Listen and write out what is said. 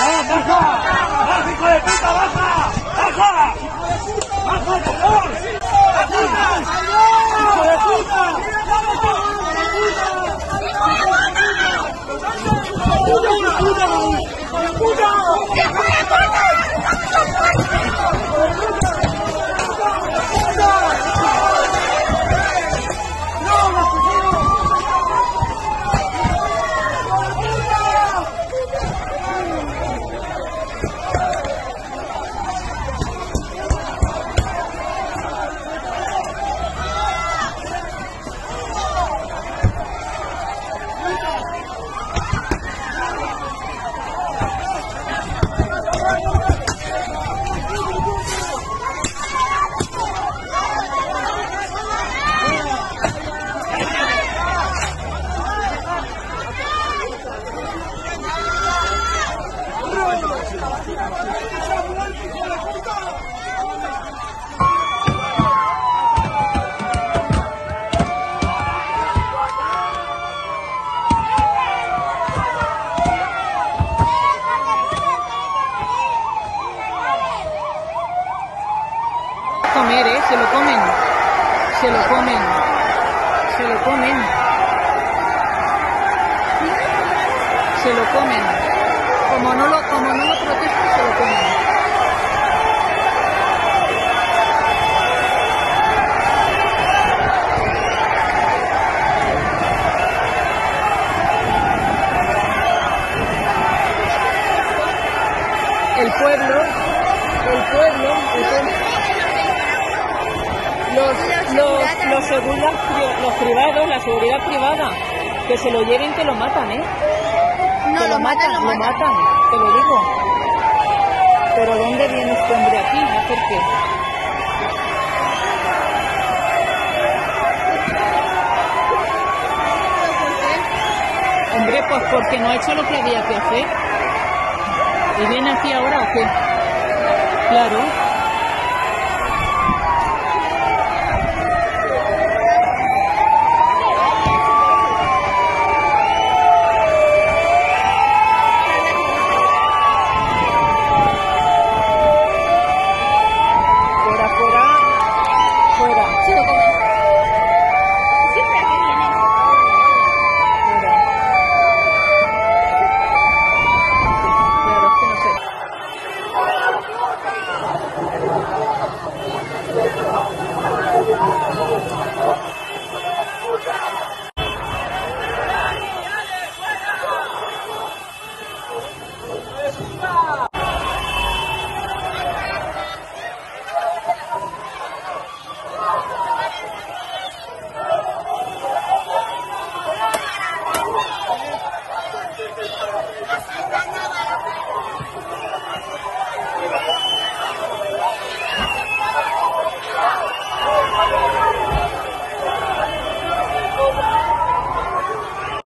¡Baja, hijo de puta, baja! ¡Baja! ¡Baja, por favor! ¡Baja! ¡Hijo de puta! Comer, se lo comen, se lo comen, se lo comen, se lo comen, como no lo protesten, se lo comen. El pueblo, los privados, la seguridad privada, que se lo lleven, que lo matan, No, que lo matan, te lo digo. Pero ¿dónde viene este hombre aquí? ¿A hacer qué? Hombre, pues porque no ha hecho lo que había que hacer. ¿Y viene aquí ahora o qué? Claro.